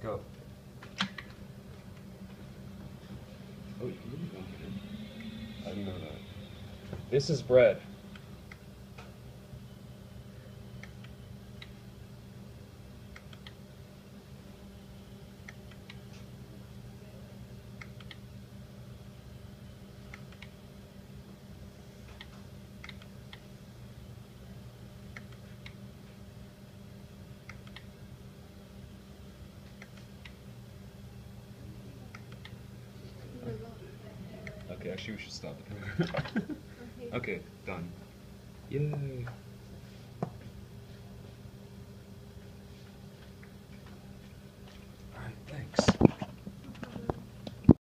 Go. Oh, you really don't get it. I didn't know that. This is bread. Okay, actually we should stop it. Okay, done. Yay.